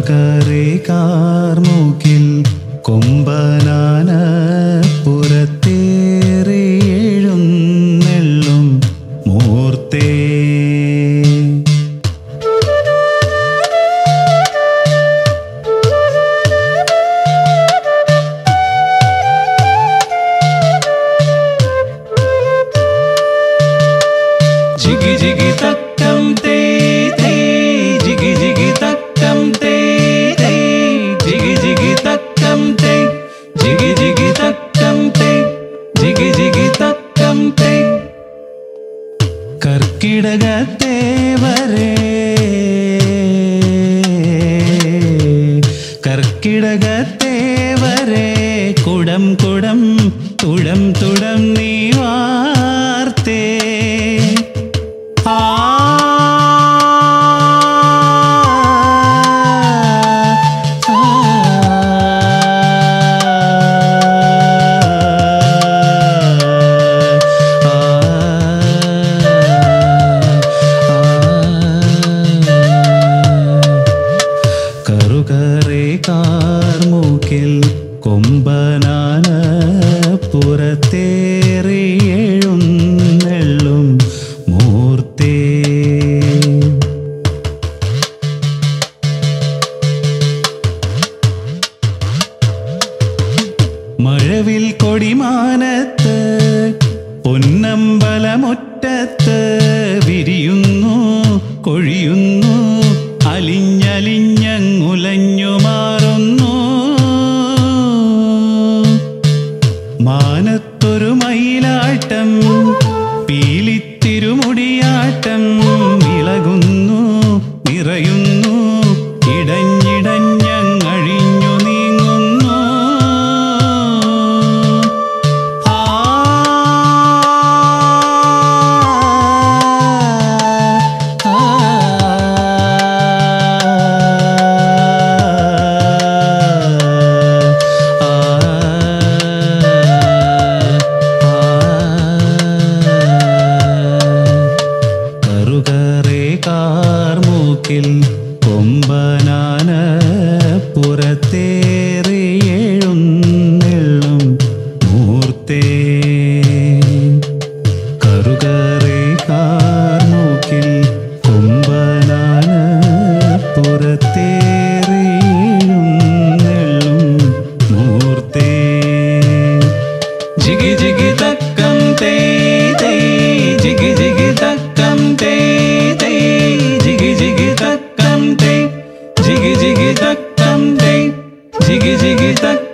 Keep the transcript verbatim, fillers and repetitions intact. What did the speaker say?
കറുകറി കാർമുകിൽ കൊമ്പനാന പുറത്തേറിയെഴുന്നെള്ളും മൂർത്തേ. ജിഗി ജിഗി തക്കം തേ തേ ജിഗി ജിഗി തക്കം തേ തേ ജിഗി ജിഗി തക്കം തേ ജിഗി ജിഗി തക്കം തേ ജിഗി ജിഗി തക്കം തേ. കർക്കിടകത്തേവരേ കർക്കിടകത്തേവരേ കുടം കുടം തുടം തുടം നീ വാർത്തേ. ആ കറുകറി കാർമുകിൽ കൊമ്പനാന പുറത്തേറിയെഴുന്നെള്ളും മൂർത്തേ. മഴവിൽ കൊടിമാനത്ത് പൊന്നമ്പലമുറ്റത്ത് വിരിയുന്നു കൊഴിയുന്നു അലിഞ്ഞലിഞ്ഞങ്ങുലഞ്ഞു മാറുന്നു. മാനത്തൊരു മയിലാട്ടം പീലിത്തിരുമുടിയാട്ടം ഇളകുന്നു നിറയുന്നു ഇടഞ്ഞിടഞ്ഞങ്ങഴിഞ്ഞു നീങ്ങുന്നു. ആ കറുകറി കാർമുകിൽ കൊമ്പനാന പുറത്തേറിയെഴുന്നെള്ളും മൂർത്തേ. കറുകറി കാർമുകിൽ കൊമ്പനാന പുറത്തേറിയെഴുന്നെള്ളും മൂർത്തേ. ജിഗി ജിഗി തക്കം തേ തേ ജിഗി ജിഗി തക്കം തേ തേ ജിഗി ജിഗി തക്കം തേ ജിഗി ജിഗി തക്കം തേ ജിഗി ജിഗി തക്കം